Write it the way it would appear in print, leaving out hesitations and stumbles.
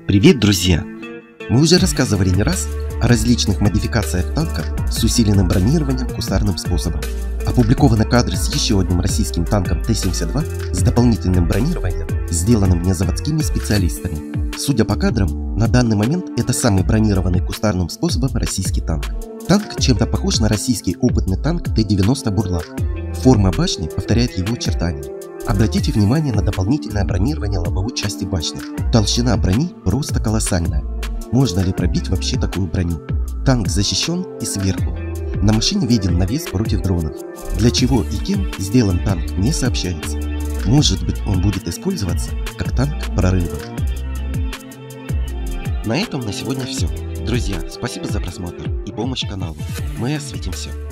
Привет, друзья! Мы уже рассказывали не раз о различных модификациях танка с усиленным бронированием кустарным способом. Опубликованы кадры с еще одним российским танком Т-72 с дополнительным бронированием, сделанным незаводскими специалистами. Судя по кадрам, на данный момент это самый бронированный кустарным способом российский танк. Танк чем-то похож на российский опытный танк Т-90 «Бурлак». Форма башни повторяет его очертания. Обратите внимание на дополнительное бронирование лобовой части башни. Толщина брони просто колоссальная. Можно ли пробить вообще такую броню? Танк защищен и сверху. На машине виден навес против дронов. Для чего и кем сделан танк, не сообщается. Может быть, он будет использоваться как танк прорыва. На этом на сегодня все. Друзья, спасибо за просмотр и помощь каналу. Мы осветим все.